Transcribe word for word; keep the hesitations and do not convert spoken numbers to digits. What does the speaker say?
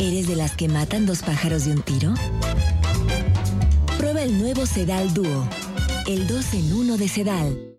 ¿Eres de las que matan dos pájaros de un tiro? Prueba el nuevo Sedal Duo, el dos en uno de Sedal.